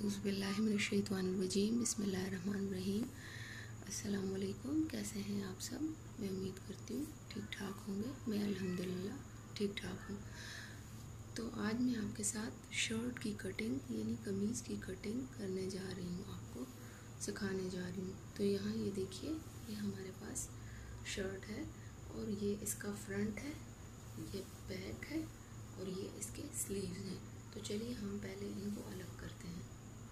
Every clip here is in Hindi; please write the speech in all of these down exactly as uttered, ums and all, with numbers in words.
औज़ुबिल्लाहिमिनश्शैतानिर्रजीम बिस्मिल्लाहिर्रहमानिर्रहीम। अस्सलाम वालेकुम। कैसे हैं आप सब? मैं उम्मीद करती हूँ ठीक ठाक होंगे। मैं अल्हम्दुलिल्लाह ठीक ठाक हूँ। तो आज मैं आपके साथ शर्ट की कटिंग यानी कमीज़ की कटिंग करने जा रही हूँ, आपको सिखाने जा रही हूँ। तो यहाँ ये देखिए, ये हमारे पास शर्ट है और ये इसका फ्रंट है, ये बैक है और ये इसके स्लीव्स हैं। तो चलिए हम पहले इनको अलग करते हैं।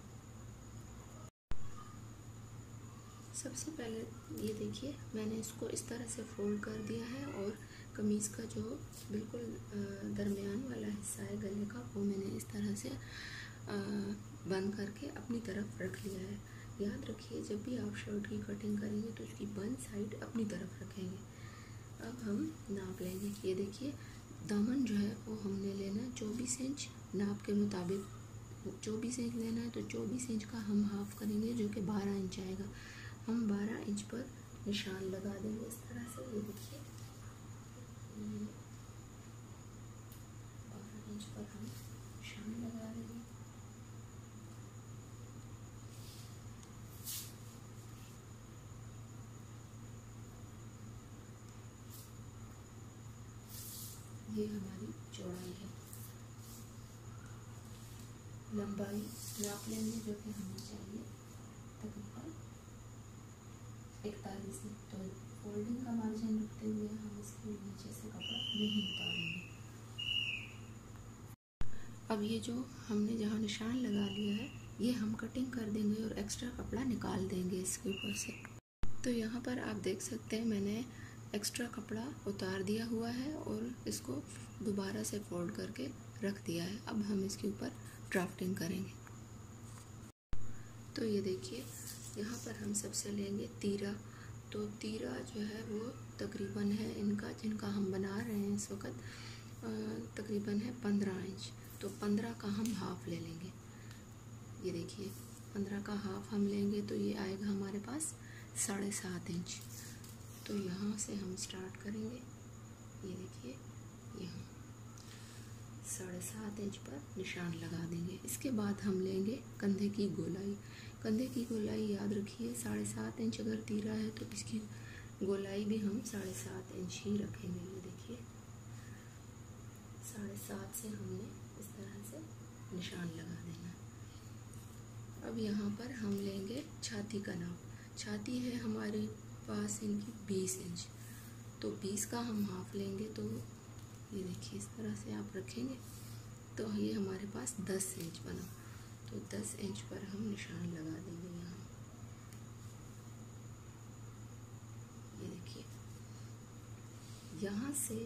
सबसे पहले ये देखिए, मैंने इसको इस तरह से फोल्ड कर दिया है और कमीज़ का जो बिल्कुल दरमियान वाला हिस्सा है गले का, वो मैंने इस तरह से बंद करके अपनी तरफ रख लिया है। याद रखिए, जब भी आप शर्ट की कटिंग करेंगे तो उसकी बंद साइड अपनी तरफ रखेंगे। अब हम नाप लेंगे। ये देखिए, दामन जो है वो हमने लेना है चौबीस इंच नाप के मुताबिक। चौबीस इंच लेना है तो चौबीस इंच का हम हाफ करेंगे, जो कि बारह इंच आएगा। हम बारह इंच पर निशान लगा देंगे इस तरह से। ये देखिए, बारह इंच पर हम निशान लगा देंगे। ये हमारी चौड़ाई है। लंबाई नाप लेंगे, जो कि हमें चाहिए तकरीबन इकतालीस इंच। तो फोल्डिंग का मार्जिन रखते हुए हम इसके नीचे से कपड़ा नहीं उतारेंगे। अब ये जो हमने जहाँ निशान लगा लिया है, ये हम कटिंग कर देंगे और एक्स्ट्रा कपड़ा निकाल देंगे इसके ऊपर से। तो यहाँ पर आप देख सकते हैं, मैंने एक्स्ट्रा कपड़ा उतार दिया हुआ है और इसको दोबारा से फोल्ड करके रख दिया है। अब हम इसके ऊपर ड्राफ्टिंग करेंगे। तो ये देखिए, यहाँ पर हम सबसे लेंगे तीरा। तो तीरा जो है वो तकरीबन है इनका, जिनका हम बना रहे हैं इस वक्त, तकरीबन है पंद्रह इंच। तो पंद्रह का हम हाफ ले लेंगे। ये देखिए, पंद्रह का हाफ हम लेंगे तो ये आएगा हमारे पास साढ़े सात इंच। तो यहाँ से हम स्टार्ट करेंगे। ये देखिए, यहाँ साढ़े सात इंच पर निशान लगा देंगे। इसके बाद हम लेंगे कंधे की गोलाई। कंधे की गोलाई याद रखिए, साढ़े सात इंच अगर तीरा है तो इसकी गोलाई भी हम साढ़े सात इंच ही रखेंगे। ये देखिए, साढ़े सात से हमने इस तरह से निशान लगा देना। अब यहाँ पर हम लेंगे छाती का नाप। छाती है हमारे पास इनकी बीस इंच, तो बीस का हम हाफ लेंगे। तो ये देखिए, इस तरह से आप रखेंगे तो ये हमारे पास दस इंच बना। तो दस इंच पर हम निशान लगा देंगे यहाँ। ये देखिए, यहाँ से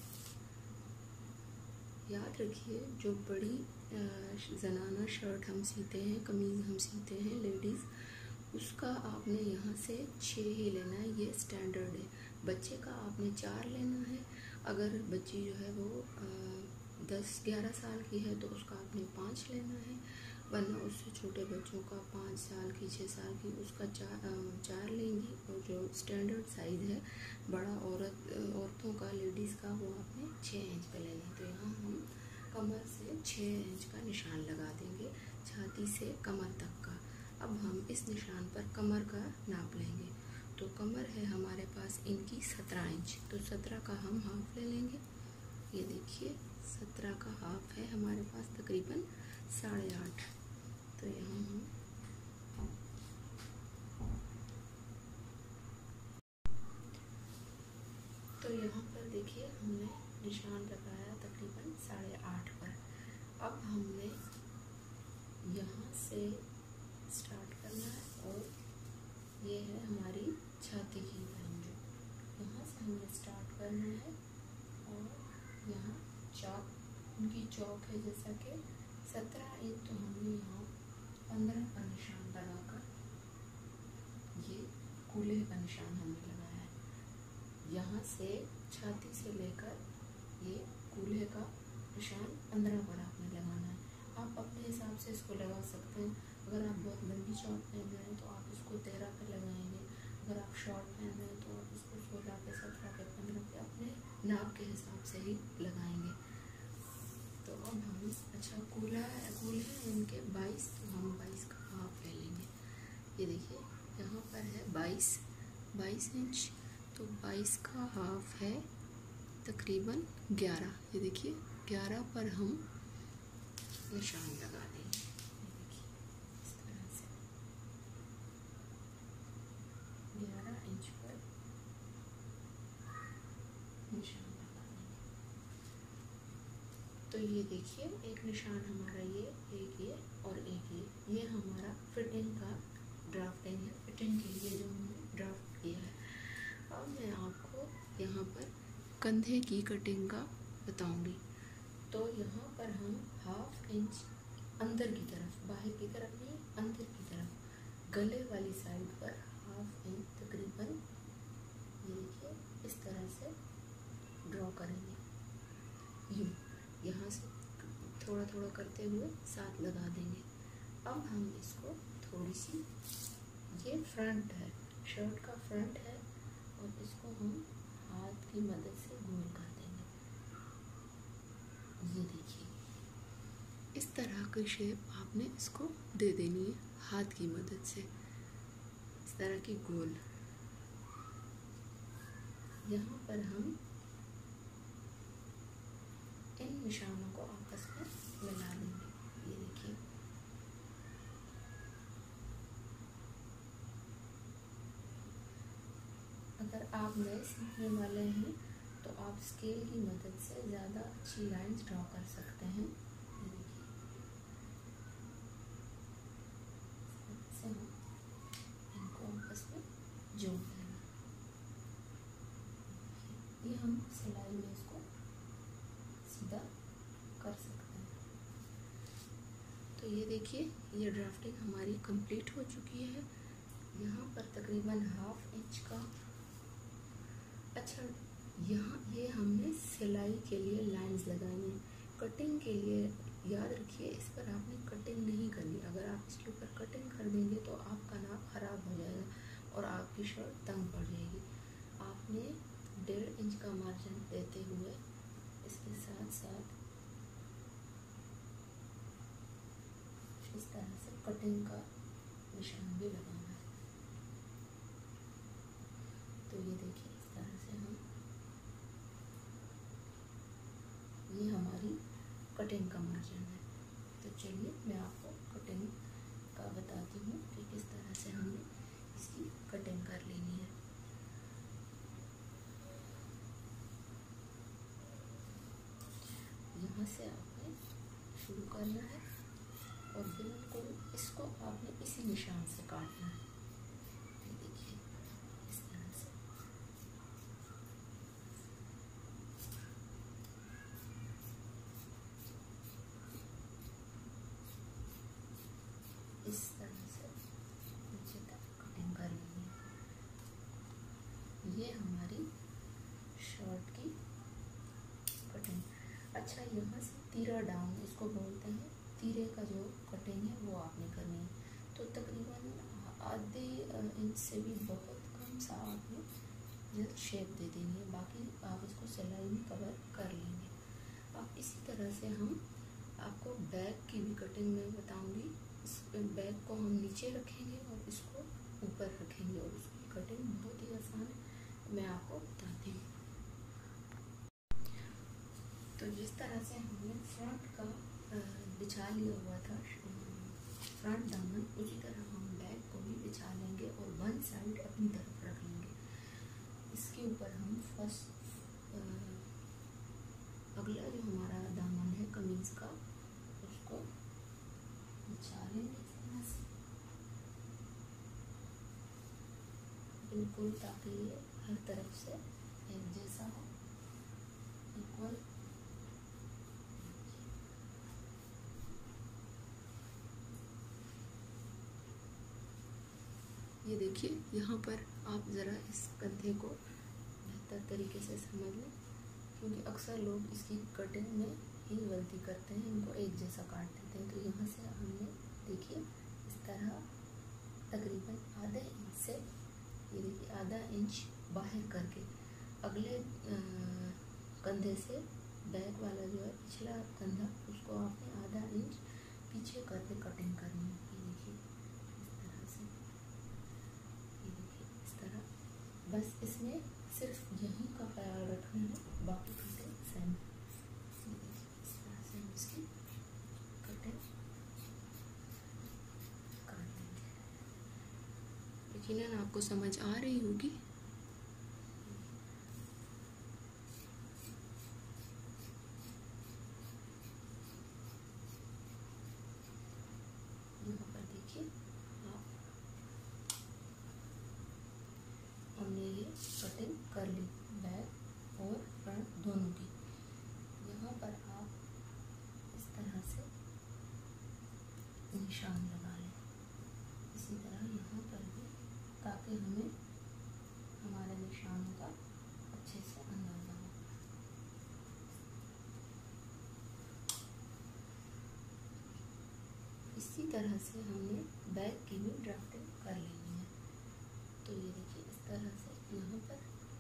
याद रखिए, जो बड़ी जनाना शर्ट हम सीते हैं, कमीज़ हम सीते हैं लेडीज़, उसका आपने यहाँ से छः ही लेना है। ये स्टैंडर्ड है। बच्चे का आपने चार लेना है। अगर बच्ची जो है वो दस ग्यारह साल की है तो उसका आपने पाँच लेना है, वरना उससे छोटे बच्चों का पाँच साल की छः साल की उसका चार चार लेंगी। और जो स्टैंडर्ड साइज़ है बड़ा औरत औरतों का, लेडीज़ का, वो आपने छः इंच पे लेना है। तो यहाँ हम कमर से छः इंच का निशान लगा देंगे, छाती से कमर तक का। अब हम इस निशान पर कमर का नाप लेंगे। तो कमर है हमारे पास इनकी सत्रह इंच, तो सत्रह का हम हाफ ले लेंगे। ये देखिए, सत्रह का हाफ है हमारे पास तकरीबन साढ़े आठ। तो यहाँ हम तो यहाँ पर देखिए, हमने निशान लगाया तकरीबन साढ़े आठ पर। अब हमने यहाँ से स्टार्ट करना है और ये है हमारी छाती की लाइन। जो यहाँ से हमने स्टार्ट करना है और यहाँ चौक, उनकी चौक है जैसा कि सत्रह इंच, तो हमने यहाँ पंद्रह का निशान लगाकर ये कूल्हे का निशान हमने लगाया है। यहाँ से छाती से लेकर ये कूल्हे का निशान पंद्रह पर आपने लगाना है। आप अपने हिसाब से इसको लगा सकते हैं। अगर आप बहुत लंबी शॉर्ट पहन रहे हैं तो आप इसको तेरह पे लगाएंगे। अगर आप शॉर्ट पहन रहे हैं तो आप इसको सोलह पे, सत्रह पे, पंद्रह पे अपने नाप के हिसाब से ही लगाएंगे। तो अब हम, अच्छा कूल्हा है, कूल्हे हैं इनके बाईस, तो हम बाईस बाईस बाईस इंच, तो बाईस का हाफ है तकरीबन ग्यारह। ये देखिए ग्यारह पर हम निशान लगा देंगे। देखिए इस तरह से ग्यारह इंच पर निशान लगा देंगे। तो ये देखिए एक निशान हमारा ये, एक ये और एक ये, ये हमारा फिटिंग का ड्राफ्टिंग है। फिटिंग के लिए जो हमने ड्राफ्ट किया है। अब मैं आपको यहाँ पर कंधे की कटिंग का बताऊंगी। तो यहाँ पर हम हाफ इंच अंदर की तरफ, बाहर की तरफ नहीं, अंदर की तरफ गले वाली साइड पर हाफ इंच तकरीबन, ये देखिए इस तरह से ड्रॉ करेंगे। यूँ यहाँ से थोड़ा थोड़ा करते हुए साथ लगा देंगे। अब हम इसको थोड़ी सी, ये फ्रंट है, शर्ट का फ्रंट है, और इसको हम हाथ की मदद से गोल कर देंगे। ये देखिए इस तरह की शेप आपने इसको दे देनी है हाथ की मदद से, इस तरह की गोल। यहाँ पर हम इन निशानों को आपस में मिला देंगे। ये देखिए अगर आप नए सीखने वाले हैं तो आप स्केल की मदद से ज़्यादा अच्छी लाइंस ड्रॉ कर सकते हैं। ये देखिए से हम इनको आपस में जोड़ देंगे। ये हम सिलाई में इसको सीधा कर सकते हैं। तो ये देखिए ये ड्राफ्टिंग हमारी कंप्लीट हो चुकी है। यहाँ पर तकरीबन हाफ इंच का, अच्छा यहाँ ये हमने सिलाई के लिए लाइंस लगाई हैं। कटिंग के लिए याद रखिए इस पर आपने कटिंग नहीं करनी। अगर आप इसके ऊपर कटिंग कर देंगे तो आपका नाप ख़राब हो जाएगा और आपकी शर्ट तंग पड़ जाएगी। आपने डेढ़ इंच का मार्जिन देते हुए इसके साथ साथ इस तरह से कटिंग का निशान भी लगाना है। तो ये देखिए इस तरह से हम, ये हमारी कटिंग का मार्जिन है। तो चलिए मैं आपको कटिंग का बताती हूँ कि किस तरह से हमने इसकी कटिंग कर लेनी है। यहाँ से आपने शुरू करना है और बिल्कुल इसको आपने इसी निशान से काटना है। ये देखिए इस तरह से, इस तरह से नीचे तक कटिंग कर लेनी है। ये हमारी शर्ट की कटिंग। अच्छा यहाँ से तीरा डाउन इसको बोलते हैं, तीरे का जो कटिंग है वो आपने करनी है। तो तकरीबन आधे इंच से भी बहुत कम सा आपने जस्ट शेप दे देनी है। बाकी आप इसको सिलाई में कवर कर लेंगे। अब इसी तरह से हम आपको बैक की भी कटिंग में बताऊंगी। इस बैक को हम नीचे रखेंगे और इसको ऊपर रखेंगे और उसकी कटिंग बहुत ही आसान है, मैं आपको बताती हूँ। तो जिस तरह से हमने फ्रंट का बिछा लिया हुआ था फ्रंट दामन, उसी तरह हम बैक को भी बिछा लेंगे और वन साइड अपनी तरफ रख लेंगे। इसके ऊपर हम फर्स्ट अगला जो हमारा दामन है कमीज का, उसको बिछा लेंगे इस तरह से बिल्कुल, ताकि ये हर तरफ से एक जैसा हो, इक्वल। ये देखिए यहाँ पर आप ज़रा इस कंधे को बेहतर तरीके से समझ लें, क्योंकि अक्सर लोग इसकी कटिंग में ही गलती करते हैं, इनको एक जैसा काट देते हैं। तो यहाँ से हमने देखिए इस तरह तकरीबन आधा इंच से, ये देखिए आधा इंच बाहर करके अगले कंधे से बैक वाला जो है पिछला कंधा, उसको आपने आधा इंच पीछे करके कटिंग करनी है। ये देखिए इस तरह से, ये देखिए इसमें सिर्फ यहीं का ख्याल रखना है, बाकी कटिंग सेम। इस तरह से हम इसकी कटिंग कर लेंगे। यकीनन आपको समझ आ रही होगी। यहाँ पर देखिए आप, हमने ये कटिंग कर ली बैक और फ्रंट दोनों की। यहाँ पर आप इस तरह से निशान लगा लें, इसी तरह यहाँ पर भी, ताकि हमें हमारे निशानों का अच्छे से अंदाजा हो। इसी तरह से हमने बैक की भी ड्राफ्टिंग कर लेनी है। तो ये देखिए इस तरह से यहाँ पर,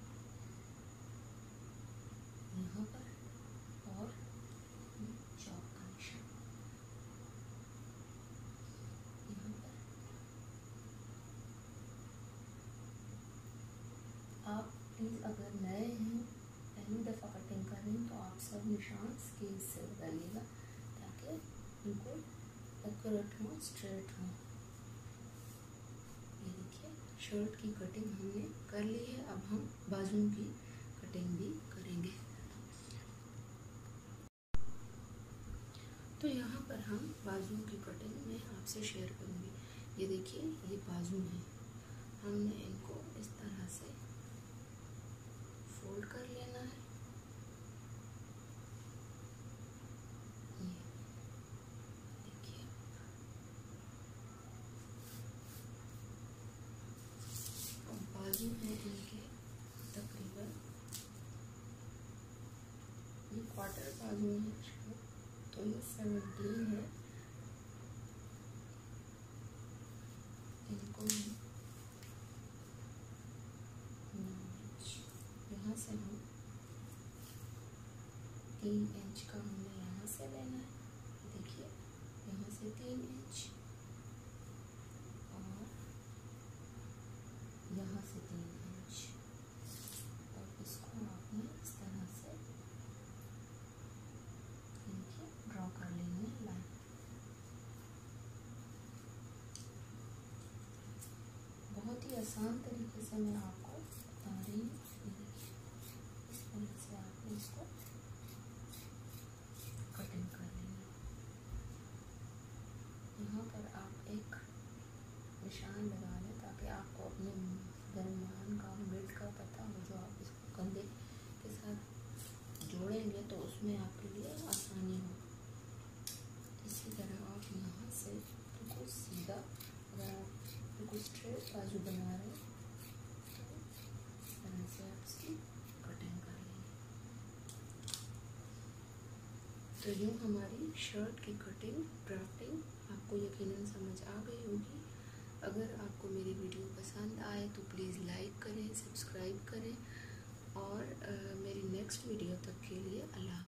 यहाँ पर और चौक का निशान यहाँ पर। आप प्लीज़ अगर नए हैं, पहली दफ़ा कटिंग कर रहे हैं, तो आप सब निशान स्केल से लगाइएगा ताकि बिल्कुल एक्यूरेट हो, स्ट्रेट हो। ये देखिए शर्ट की कटिंग हमने कर ली है। अब हम बाजू की कटिंग भी करेंगे। तो यहाँ पर हम बाजू की कटिंग में आपसे शेयर करूँगी। ये देखिए ये बाजू है, हमने इनको इस तरह से फोल्ड कर लेना है। बाजू है इनके तकरीबन, ये क्वार्टर बाजू है, तो ये सेवनटीन है। इनको यहाँ से हम तीन इंच का हमने यहाँ से लेना है। देखिए यहाँ से तीन इंच और यहाँ से तीन इंच, और इसको आपने इस तरह से देखिए ड्रॉ कर लेनी है लाइन। बहुत ही आसान तरीके से मैं आपको बता रही हूँ। देखिए इस तरह से आपने इसको कटिंग कर लेनी है। यहाँ पर आप एक निशान लगा लें ताकि आपको अपने दरमियान का बेल्ट का पता हो, जो आप इसको कंधे के साथ जोड़ेंगे तो उसमें आपके लिए आसानी हो। इसी तरह आप यहाँ से बिल्कुल सीधा, अगर आप बिल्कुल स्ट्रेट बाजू बना रहे हैं तो इस तरह से आप इसकी कटिंग कर लेंगे। तो यूँ हमारी शर्ट की कटिंग ड्राफ्टिंग आपको यकीनन समझ आ गई होगी। अगर आपको मेरी वीडियो पसंद आए तो प्लीज़ लाइक करें, सब्सक्राइब करें, और आ, मेरी नेक्स्ट वीडियो तक के लिए अल्लाह।